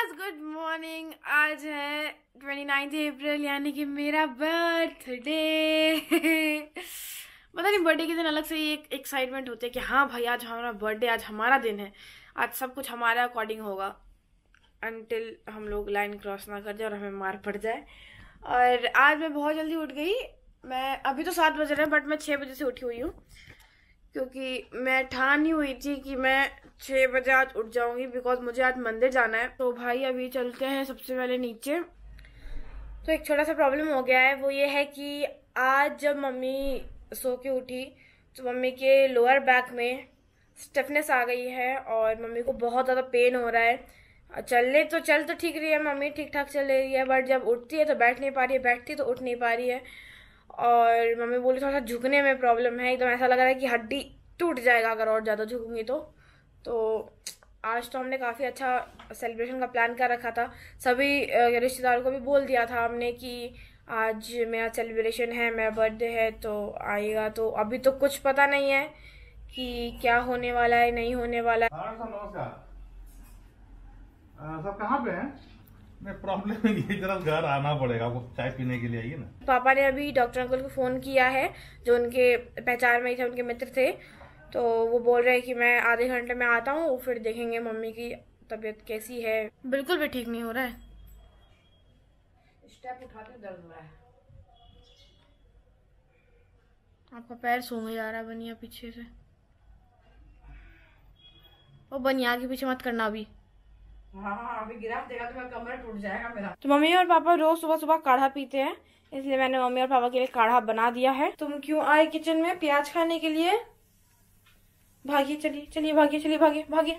Guys, good morning. आज है 29 अप्रैल यानी कि मेरा बर्थडे। पता नहीं बर्थडे के दिन अलग से एक एक्साइटमेंट होती है कि हाँ भाई आज हमारा बर्थडे, आज हमारा दिन है, आज सब कुछ हमारे अकॉर्डिंग होगा अनटिल हम लोग लाइन क्रॉस ना कर जाए और हमें मार पड़ जाए। और आज मैं बहुत जल्दी उठ गई। मैं अभी तो 7 बज रहे हैं बट मैं 6 बजे से उठी हुई हूँ क्योंकि मैं ठान ही हुई थी कि मैं 6 बजे आज उठ जाऊंगी बिकॉज मुझे आज मंदिर जाना है। तो भाई अभी चलते हैं सबसे पहले नीचे। तो एक छोटा सा प्रॉब्लम हो गया है, वो ये है कि आज जब मम्मी सो के उठी तो मम्मी के लोअर बैक में स्टिफनेस आ गई है और मम्मी को बहुत ज़्यादा पेन हो रहा है। चल तो ठीक रही है, मम्मी ठीक ठाक चल रही है, बट जब उठती है तो बैठ नहीं पा रही है, बैठती है तो उठ नहीं पा रही है। और मम्मी बोली थोड़ा सा झुकने में प्रॉब्लम है, एकदम ऐसा लग रहा है कि हड्डी टूट जाएगा अगर और ज़्यादा झुकूंगी तो आज तो हमने काफ़ी अच्छा सेलिब्रेशन का प्लान कर रखा था। सभी रिश्तेदारों को भी बोल दिया था हमने कि आज मेरा सेलिब्रेशन है, मेरा बर्थडे है तो आइएगा। तो अभी तो कुछ पता नहीं है कि क्या होने वाला है, नहीं होने वाला है। नमस्कार, सब कहाँ पे हैं? नहीं प्रॉब्लम है, जरा घर आना पड़ेगा आपको, चाय पीने के लिए आइए ना। पापा ने अभी डॉक्टर अंकल को फ़ोन किया है जो उनके पहचान में ही थे, उनके मित्र थे। तो वो बोल रहे हैं कि मैं आधे घंटे में आता हूँ, फिर देखेंगे मम्मी की तबीयत कैसी है। बिल्कुल भी ठीक नहीं हो रहा है, स्टेप उठाते दर्द हो रहा है। आपका पैर सूंघ जा रहा है बनिया पीछे से। और बनिया के पीछे मत करना अभी। हाँ, अभी गिराफ देगा तो मेरा कमर टूट जाएगा मेरा। तो मम्मी और पापा रोज सुबह सुबह काढ़ा पीते हैं, इसलिए मैंने मम्मी और पापा के लिए काढ़ा बना दिया है। तुम क्यों आए किचन में प्याज खाने के लिए? भागिए, चलिए भागिए, चलिए भागिए।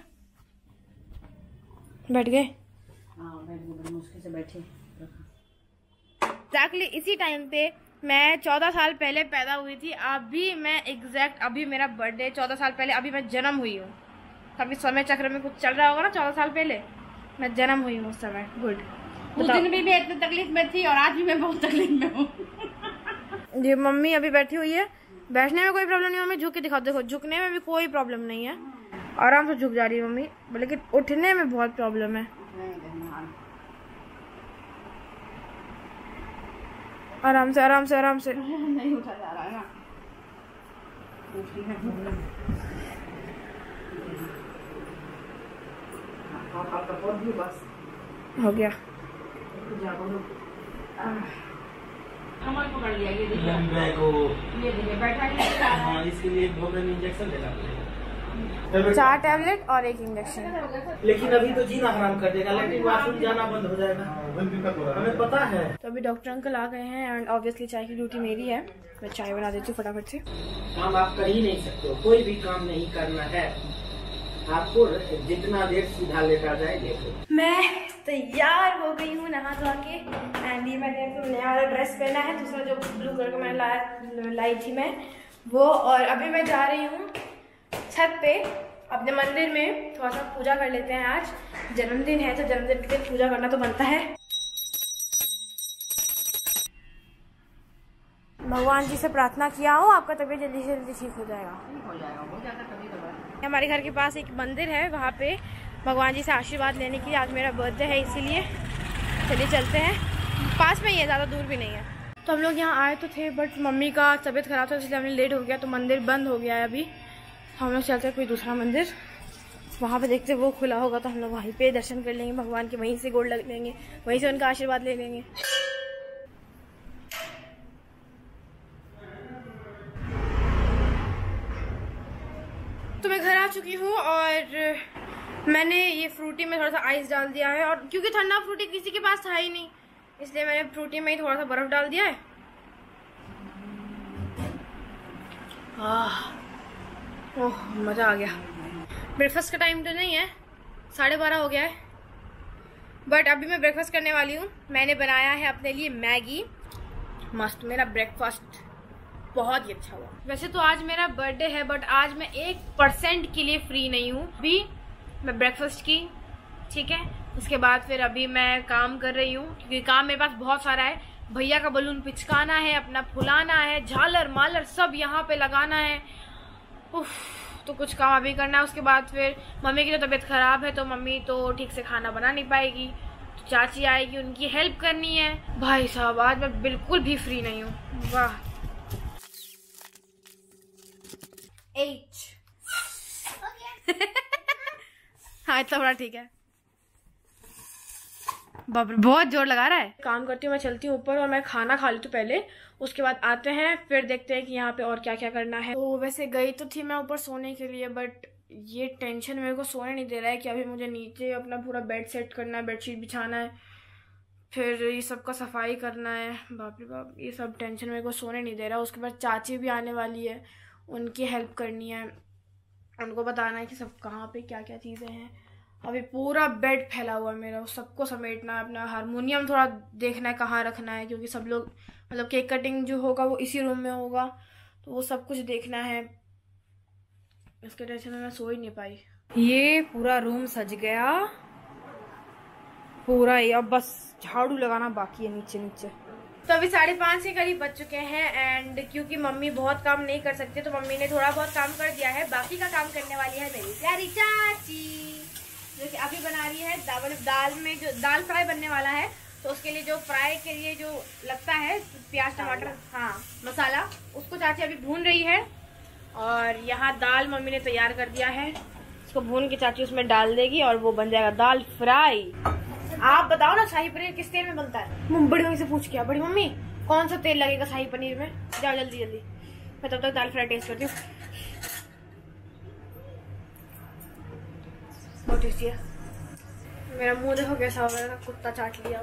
बैठ गए? हाँ, बैठ गए, बड़ी मुश्किल से बैठे। एग्जैक्टली इसी टाइम पे मैं 14 साल पहले पैदा हुई थी। अभी मेरा बर्थडे 14 साल पहले, अभी मैं जन्म हुई हूँ। कभी समय चक्र में कुछ चल रहा होगा ना, 14 साल पहले मैं जन्म हुई हूँ उस समय। गुड। उस दिन भी मैं इतनी तकलीफ में थी और आज भी मैं बहुत तकलीफ में हूँ। ये मम्मी अभी बैठी हुई है, बैठने में कोई प्रॉब्लम नहीं। मम्मी झुक के दिखाओ, देखो झुकने में भी कोई प्रॉब्लम नहीं है, आराम से झुक जा रही है मम्मी, लेकिन उठने में बहुत प्रॉब्लम है। आराम से नहीं उठा जा रहा है ना। बस हो गया। कमर पकड़ लिया, ये देखिए बैठा इसके लिए इंजेक्शन देना पड़ेगा। 4 टैबलेट और 1 इंजेक्शन। लेकिन अभी तो जीना हराम कर देगा, लेकिन बाथरूम जाना बंद हो जाएगा, हमें पता है। तो अभी डॉक्टर अंकल आ गए हैं एंड ऑब्वियसली चाय की ड्यूटी मेरी है। मैं चाय बना देती हूँ फटाफट से। काम आप कर ही नहीं सकते हो, कोई भी काम नहीं करना है आपको, जितना देर सीधा लेटा जाए देखो। मैं तैयार हो गई हूँ नहा धो के एंड ये मैंने नया वाला ड्रेस पहना है, दूसरा जो ब्लू कलर का मैंने लाई थी मैं वो। और अभी मैं जा रही हूँ छत पे अपने मंदिर में, थोड़ा सा पूजा कर लेते हैं। आज जन्मदिन है तो जन्मदिन के दिन पूजा करना तो बनता है। भगवान जी से प्रार्थना किया हो आपका तबीयत जल्दी से जल्दी ठीक हो जाएगा। हमारे घर के पास एक मंदिर है, वहाँ पे भगवान जी से आशीर्वाद लेने के लिए। आज मेरा बर्थडे है इसीलिए चलिए चलते हैं, पास में ही है, ज़्यादा दूर भी नहीं है। तो हम लोग यहाँ आए तो थे बट मम्मी का तबीयत खराब था इसलिए हमने लेट हो गया, तो मंदिर बंद हो गया है। अभी हम लोग चलते हैं कोई दूसरा मंदिर, वहाँ पे देखते वो खुला होगा तो हम लोग वहीं पे दर्शन कर लेंगे भगवान के, वहीं से गोड़ लग लेंगे, वहीं से उनका आशीर्वाद ले लेंगे। तो मैं घर आ चुकी हूँ और मैंने ये फ्रूटी में थोड़ा सा आइस डाल दिया है, और क्योंकि ठंडा फ्रूटी किसी के पास था ही नहीं इसलिए मैंने फ्रूटी में ही थोड़ा सा बर्फ डाल दिया है। ओह मज़ा आ गया। ब्रेकफास्ट का टाइम तो नहीं है, 12:30 हो गया है, बट अभी मैं ब्रेकफास्ट करने वाली हूँ। मैंने बनाया है अपने लिए मैगी, मस्त। मेरा ब्रेकफास्ट बहुत ही अच्छा हुआ। वैसे तो आज मेरा बर्थडे है बट आज मैं 1% के लिए फ्री नहीं हूँ। अभी मैं ब्रेकफास्ट की, ठीक है, उसके बाद फिर अभी मैं काम कर रही हूँ क्योंकि काम मेरे पास बहुत सारा है। भैया का बलून पिचकाना है, अपना फुलाना है, झालर मालर सब यहाँ पे लगाना है। उफ, तो कुछ काम अभी करना है, उसके बाद फिर मम्मी की तो तबीयत ख़राब है तो मम्मी तो ठीक से खाना बना नहीं पाएगी, तो चाची आएगी, उनकी हेल्प करनी है। भाई साहब आज मैं बिल्कुल भी फ्री नहीं हूँ। वाह 8 हाँ इतना बड़ा ठीक है। बाप रे बहुत जोर लगा रहा है। काम करती हूँ मैं, चलती हूँ ऊपर और मैं खाना खा लेती हूँ पहले, उसके बाद आते हैं फिर देखते हैं कि यहाँ पे और क्या क्या करना है। तो वैसे गई तो थी मैं ऊपर सोने के लिए, बट ये टेंशन मेरे को सोने नहीं दे रहा है कि अभी मुझे नीचे अपना पूरा बेड सेट करना है, बेडशीट बिछाना है, फिर ये सब का सफाई करना है। बाप रे बाप ये सब टेंशन मेरे को सोने नहीं दे रहा। उसके बाद चाची भी आने वाली है, उनकी हेल्प करनी है, उनको बताना है कि सब कहाँ पे क्या क्या चीज़ें हैं। अभी पूरा बेड फैला हुआ है मेरा, सबको समेटना है, अपना हारमोनियम थोड़ा देखना है कहाँ रखना है, क्योंकि सब लोग मतलब केक कटिंग जो होगा वो इसी रूम में होगा, तो वो सब कुछ देखना है। इसके टेंशन में मैं सो ही नहीं पाई। ये पूरा रूम सज गया पूरा ही, अब बस झाड़ू लगाना बाकी है नीचे नीचे। तो अभी 5:30 के करीब बज चुके हैं एंड क्योंकि मम्मी बहुत काम नहीं कर सकती तो मम्मी ने थोड़ा बहुत काम कर दिया है, बाकी का काम करने वाली है मेरी प्यारी चाची, जो कि अभी बना रही है दाल में जो दाल फ्राई बनने वाला है, तो उसके लिए जो फ्राई के लिए जो लगता है प्याज टमाटर हाँ मसाला, उसको चाची अभी भून रही है। और यहाँ दाल मम्मी ने तैयार कर दिया है, इसको भून के चाची उसमें डाल देगी और वो बन जाएगा दाल फ्राई। आप बताओ ना शाही पनीर किस तेल में बनता है? बड़ी मम्मी से पूछ के, बड़ी मम्मी कौन सा तेल लगेगा शाही पनीर में? जाओ जल्दी जल्दी, मैं तब तक दाल फ्राई टेस्ट करती हूँ। बहुत टेस्टी है। मेरा मुंह देखो कैसा हो गया, कुत्ता चाट लिया।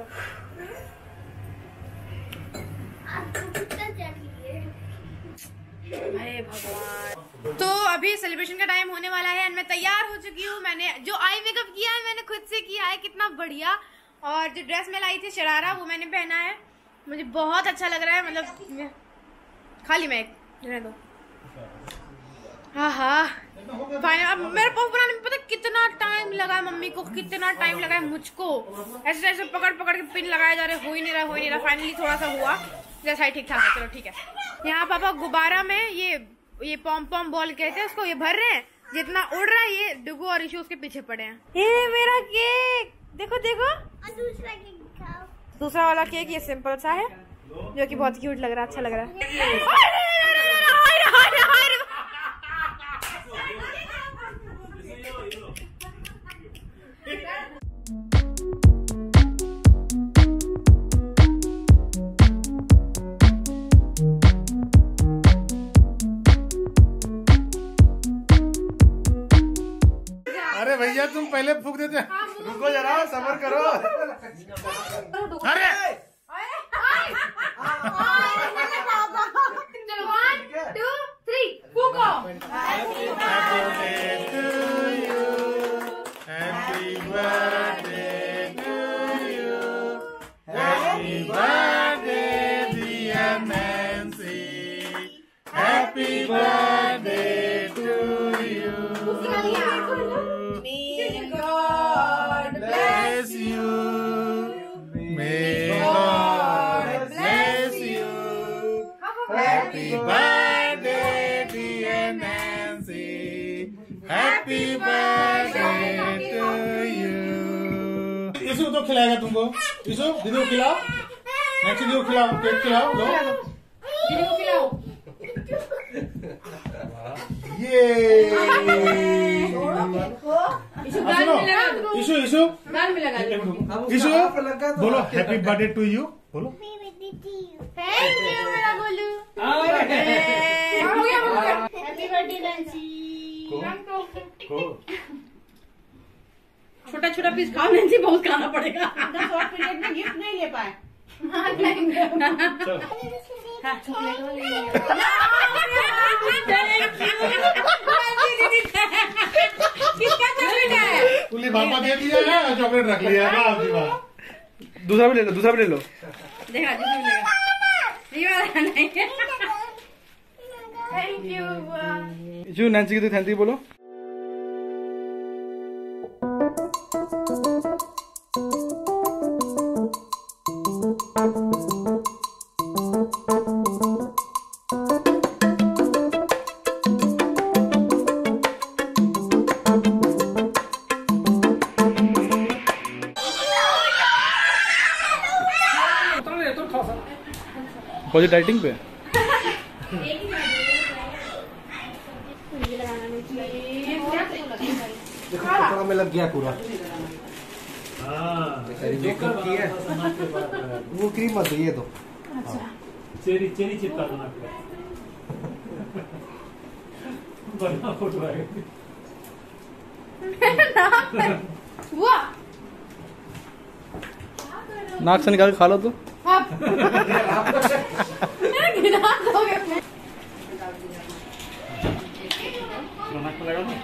हे भगवान। तो अभी सेलिब्रेशन का टाइम होने वाला है एंड मैं तैयार हो चुकी हूँ। मैंने जो आई मेकअप किया है मैंने खुद से किया है, कितना बढ़िया। और जो ड्रेस मैं लाई थी शरारा वो मैंने पहना है, मुझे बहुत अच्छा लग रहा है। मतलब खाली मैं रहने दो। हाँ हाँ फाइनल। अब मेरे पास बनाने में पता कितना टाइम लगा है, मम्मी को कितना टाइम लगा है, मुझको ऐसे ऐसे पकड़ पकड़ के पिन लगाए जा रहे, हो ही नहीं रहा। फाइनली थोड़ा सा हुआ जैसा ही, ठीक ठाक है, चलो ठीक है। यहाँ पापा गुब्बारा में ये पॉम पॉम बॉल कहते हैं उसको, ये भर रहे हैं, जितना उड़ रहा है ये डुगू और इशू उसके पीछे पड़े हैं। ये मेरा केक देखो देखो। दूसरा वाला केक ये सिंपल सा है जो कि बहुत क्यूट लग रहा है, अच्छा लग रहा है। अरे भैया तुम पहले फूक देते, रुको जरा सब्र करो। अरे 1 2 3 फूको। Happy birthday to you, happy birthday to you, happy birthday dear Nancy, happy birthday to you. God bless you. May God bless you. Happy birthday, dear Nancy. Happy birthday to you. इसको तो खिलाएगा तुमको, इसको दीदी को खिलाओ, next दीदी को खिलाओ, केक खिलाओ, लो दीदी को खिलाओ। ये इशू इशू दाल में लगा दो। इशू बोलो हैप्पी बर्थडे टू यू, बोलो थैंक यू मेरा गोलू। Happy birthday Nancy. छोटा छोटा पीस खाओ नैंसी, बहुत खाना पड़ेगा। 10 और पीरियड में गिफ्ट नहीं ले पाए। कुली पापा दे दिया है, चॉकलेट रख लिया है आपकी बात। दूसरा भी ले लो, दूसरा भी ले लो। देखा दूसरा भी लेगा। Thank you. जो नैंसी की तो थैंक यू बोलो। कौन सी डाइटिंग पे? कपड़ा में लग गया पूरा। वो क्रीम मत ये तो चेरी चिपका दो ना बना फोटो आएगा। नाक से निकाल के खा लो तो। नाक पे लगा दो।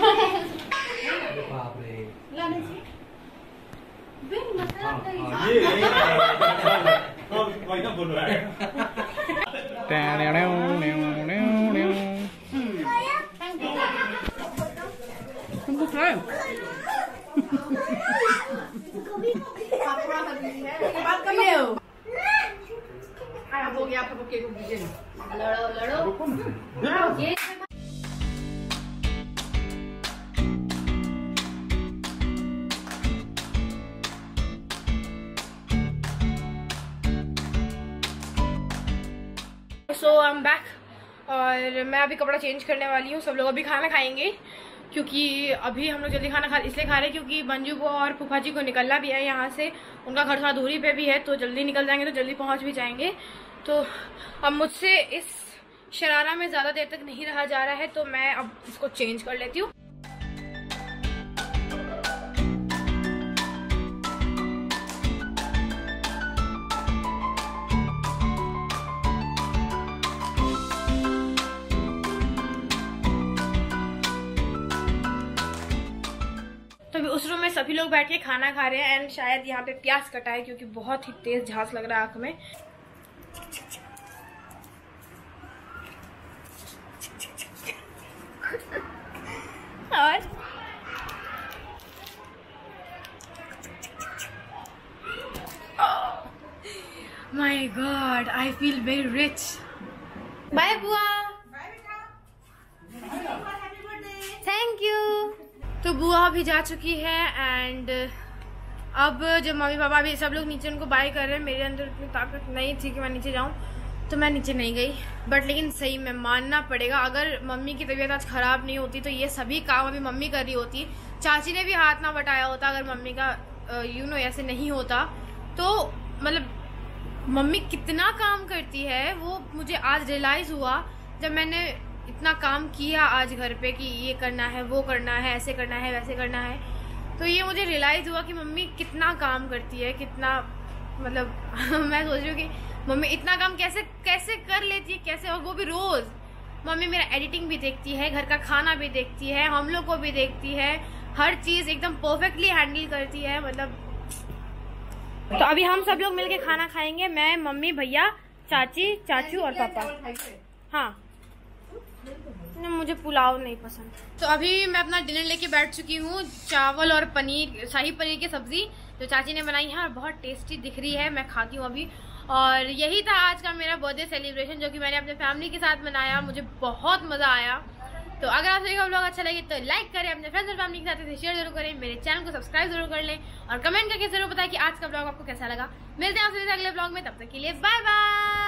बाप रे। ये वही ना बोल रहा है। तुमको खाए हो गया आपका केक दीजिए। लड़ो ये सो आई एम बैक और मैं अभी कपड़ा चेंज करने वाली हूँ। सब लोग अभी खाना खाएंगे क्योंकि अभी हम लोग जल्दी खाना इसलिए खा रहे हैं क्योंकि मंजू को और फूफा जी को निकलना भी है यहाँ से। उनका घर थोड़ा दूरी पे भी है तो जल्दी निकल जाएंगे तो जल्दी पहुँच भी जाएंगे। तो अब मुझसे इस शरारा में ज़्यादा देर तक नहीं रहा जा रहा है तो मैं अब इसको चेंज कर लेती हूँ। तो अभी उस रूम में सभी लोग बैठ के खाना खा रहे हैं एंड शायद यहाँ पे प्याज कटा है क्योंकि बहुत ही तेज झांस लग रहा है आंख में। और my god I feel very rich. Bye बुआ। Thank you. तो बुआ भी जा चुकी है एंड अब जब मम्मी पापा भी सब लोग नीचे उनको बाय कर रहे हैं, मेरे अंदर इतनी ताकत नहीं थी कि मैं नीचे जाऊं तो मैं नीचे नहीं गई। बट लेकिन सही में मानना पड़ेगा अगर मम्मी की तबीयत आज खराब नहीं होती तो ये सभी काम अभी मम्मी कर रही होती। चाची ने भी हाथ ना बटाया होता अगर मम्मी का ऐसे नहीं होता। तो मतलब मम्मी कितना काम करती है वो मुझे आज रियलाइज हुआ जब मैंने इतना काम किया आज घर पे कि ये करना है वो करना है ऐसे करना है वैसे करना है। तो ये मुझे रियलाइज हुआ कि मम्मी कितना काम करती है, कितना मतलब मैं सोच रही हूँ कि मम्मी इतना काम कैसे कैसे कर लेती है, कैसे, और वो भी रोज। मम्मी मेरा एडिटिंग भी देखती है, घर का खाना भी देखती है, हम लोग को भी देखती है, हर चीज एकदम परफेक्टली हैंडल करती है मतलब। तो अभी हम सब लोग मिलके खाना खाएंगे, मैं मम्मी भैया चाची चाचू और पापा। हाँ मुझे पुलाव नहीं पसंद। तो अभी मैं अपना डिनर लेके बैठ चुकी हूँ, चावल और पनीर, शाही पनीर की सब्जी जो चाची ने बनाई है और बहुत टेस्टी दिख रही है, मैं खाती हूँ अभी। और यही था आज का मेरा बर्थडे सेलिब्रेशन जो कि मैंने अपने फैमिली के साथ मनाया, मुझे बहुत मजा आया। तो अगर आप सभी का व्लॉग अच्छा लगे तो लाइक करें, अपने फ्रेंड्स और फैमिली के साथ इसे शेयर जरूर करें, मेरे चैनल को सब्सक्राइब जरूर कर लें और कमेंट करके जरूर बताएं कि आज का व्लॉग आपको कैसा लगा। मिलते हैं आप सभी अगले व्लॉग में, तब तक के लिए बाय बाय।